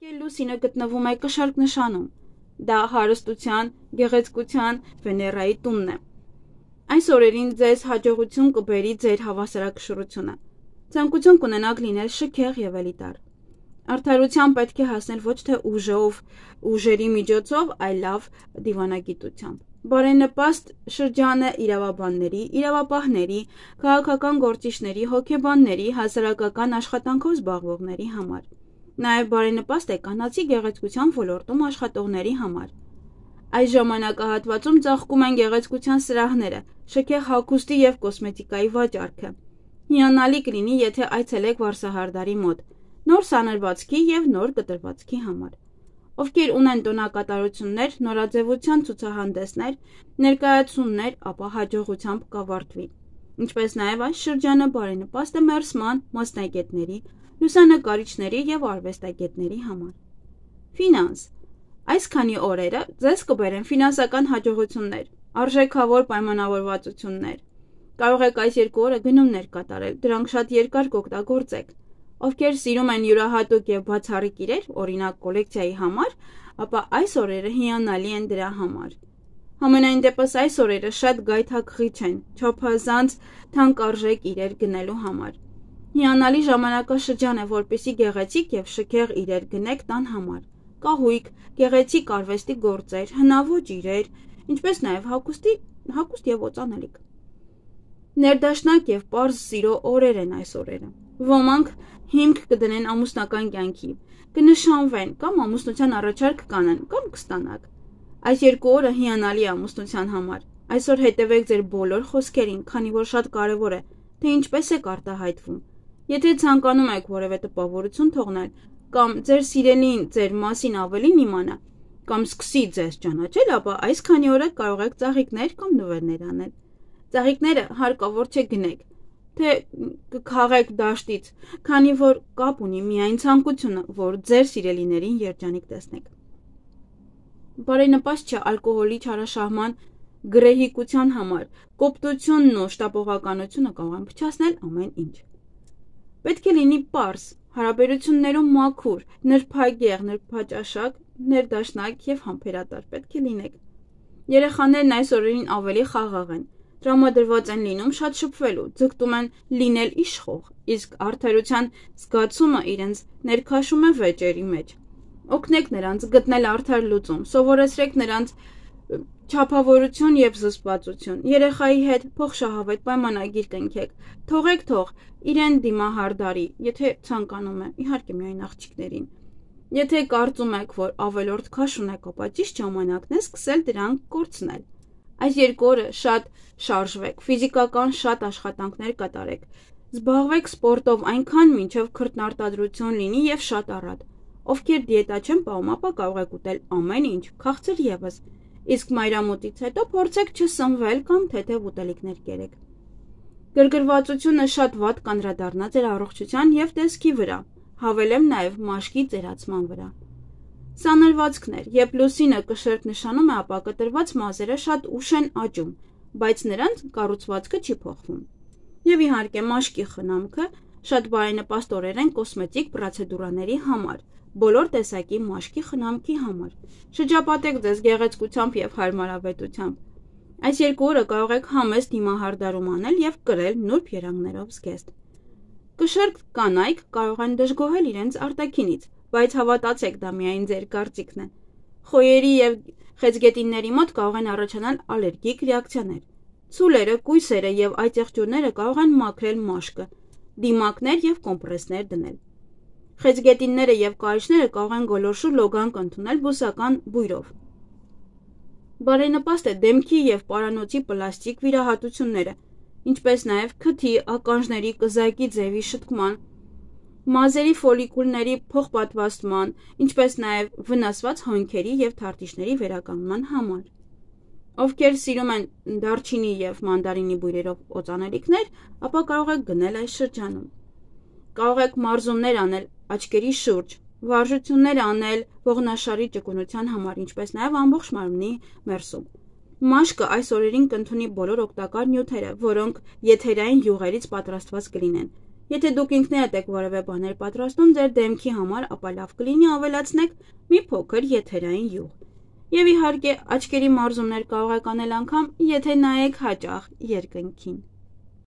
Լուսինը գտնվում է կշեռք նշանում։ Դա հարստության, գեղեցկության, Վեներայի տունն է։ Այս օրերին ձեզ հաջողություն կբերի ձեր հավասարակշռությունը։ Ցանկություն կունենաք լինել շքեղ եւ էլիտար։ Արդարության պետք է հասնել ոչ թե ուժով, ուժերի միջոցով, այլև դիվանագիտությամբ։ Բարենպաստ շրջանը իրավաբանների, իրավապահների, քաղաքական գործիչների, հոգեբանների, հասարակական աշխատանքով զբաղվողների համար։ Նաև բարենպաստ է կանացի գեղեցկության ոլորտում աշխատողների համար։ Այս ժամանակահատվածում ծաղկում են գեղեցկության սրահները, շքեղ հագուստի եւ կոսմետիկայի վաճառքը։ Հիանալի կլինի, եթե այցելեք Վարսահարդարի մոտ, նոր սանրվածքի եւ նոր կտրվածքի համար։ Ովքեր ունեն տոնակատարություններ, նորաձևության ցուցահանդեսներ, ներկայացումներ, ապա հաջողությամբ կավարտվի։ Ինչպես նաև այս շրջանը բարենպաստ է մերսման, մասնագետների, լուսանկարիչների եւ արվեստագետների համար։ Ֆինանս։ Այս քանի օրերը ձեզ կբերեն ֆինանսական հաջողություններ, արժեքավոր պայմանավորվածություններ։ Կարող եք այս երկու օրը գնումներ կատարել, դրանք շատ երկար կօգտագործեք։ Ովքեր սիրում են յուրահատուկ եւ բացառիկ իրեր, օրինակ կոլեկցիայի համար, ապա այս օրերը հիանալի են դրա համար։ Համենայն դեպս այս օրերը շատ գայթակղիչ են, չափազանց թանկարժեք իրեր գնելու համար։ Հիանալի ժամանակաշրջան է, որպեսզի գեղեցիկ եւ շքեղ իրեր գնեք տան համար։ Կահույք, գեղեցիկ արվեստի գործեր, հնաոճ իրեր, ինչպես նաեւ հագուստ եւ օծանելիք։ Ներդաշնակ եւ պարզ սիրո օրեր են այս օրերը։ Ոմանք հիմք կդնեն ամուսնական կյանքի, կնշանվեն կամ ամուսնության առաջարկ կանեն կամ կստանաք։ Այս երկու օրը հիանալի է ամուսնության համար։ Այսօր հետևեք ձեր բոլոր խոսքերին, քանի որ շատ կարևոր է, թե ինչպես եք արտահայտվում։ Եթե ցանկանում եք որևէ տպավորություն թողնել, կամ ձեր սիրելին ձեր մասին ավելին իմանա, կամ սկսի ձեզ ճանաչել, ապա այս քանի օրը կարող եք ծաղիկներ կամ նվերներ անել։ Ծաղիկները հարկավոր չէ գնեք, թե կքաղեք դաշտից, քանի որ կապ ունի միայն ցանկությունը, որ ձեր սիրելիներին երջանիկ տեսնեք։ Բարենպաստ չէ ալկոհոլի չարաշահման գրեհիկության համար, կոպտությունն ու շտապողականությունը կարող են փչացնել ամեն ինչ։ Պետք է լինի պարզ, հարաբերություններում մաքուր, նրբագեղ, նրբաճաշակ, ներդաշնակ եւ համբերատար պետք է լինեք։ Երեխաներն այս օրերին ավելի խաղաղ են, տրամադրված են լինում շատ շփվելու, ձգտում են լինել իշխող, իսկ արդարության զգացումը իրենց ներքաշում է վեճերի մեջ։ Օգնեք նրանց գտնել արդար լուծում, սովորեցրեք նրանց չափավորություն եւ զսպվածություն։ Երեխայի հետ փոխշահավետ պայմանագիր կնքեք։ Թողեք իրեն դիմահարդարի, եթե ցանկանում է, իհարկե միայն աղջիկներին։ Եթե կարծում եք, որ ավելորդ քաշ ունեք, ապա ճիշտ ժամանակն է սկսել դրանք կորցնել։ Այս երկու օրը շատ շարժվեք, ֆիզիկական շատ աշխատանքներ կատարեք։ Զբաղվեք սպորտով այնքան, մինչև քրտնարտադրություն լինի եւ շատ առատ։ Ովքեր դիետա չեն պահում, ապա կարող եք ուտել ամեն ինչ, քաղցր եւս, իսկ մայրամուտից հետո փորձեք չսնվել կամ թեթև ուտելիքներ կերեք։ Գրգռվածությունը շատ վատ կանդրադառնա ձեր առողջության եւ տեսքի վրա, հավելեմ նաեւ մաշկի ծերացման վրա։ Սանրվածքներ, երբ լուսինը կշեռք նշանում է, ապա կտրված մազերը շատ ուշ են աճում, բայց նրանց կառուցվածքը չի փոխվում։ Եվ իհարկե մաշկի խնամքը շատ բարենպաստ օրեր են կոսմետիկ պրոցեդուրաների համար, բոլոր տեսակի մաշկի խնամքի համար։ Շրջապատեք ձեզ գեղեցկությամբ եւ հարմարավետությամբ։ Այս երկու օրը կարող եք համեստ դիմահարդարում անել եւ կրել նուրբ երանգներով զգեստ։ Կշեռք կանայք կարող են դժգոհել իրենց արտաքինից, բայց հավատացեք, դա միայն ձեր կարծիքն է։ Խոյերի եւ խեցգետինների մոտ կարող են առաջանալ ալերգիկ ռեակցիաներ։ Ցուլերը, կույսերը եւ այծեղջյուրները կարող են մաքրել մաշկը, դիմակներ եւ կոմպրեսներ դնել։ Խեցգետինները եւ կարիճները կարող են գոլորշու լոգանք ընդունել բուսական բույրով։ Բարենպաստ է դեմքի եւ պարանոցի պլաստիկ վիրահատությունները, ինչպես նաեւ քթի, ականջների, կզակի ձևի շտկման, մազերի ֆոլիկուլների փոխպատվաստման, ինչպես նաեւ վնասված հոնքերի եւ թարտիչների վերականգնման համար։ Ովքեր սիրում են դարչինի եւ մանդարինի բույրերով օծանելիքներ, ապա կարող եք գնել այս շրջանում։ Կարող եք մարզումներ անել աչքերի շուրջ, վարժություններ անել ողնաշարի ճկունության համար, ինչպես նաեւ ամբողջ մարմնի մերսում։ Մաշկը այս օրերին կընդունի բոլոր օգտակար նյութերը, որոնք եթերային յուղերից պատրաստված կլինեն, Եթե դուք ինքներդ եք որևէ բաներ պատրաստում ձեր դեմքի համար, ապա լավ կլինի ավելացնեք մի փոքր եթերային յուղ։ Եվ իհարկե, աչքերի մարզումներ կարող եք անել անգամ, եթե նայեք հաճախ երկնքին։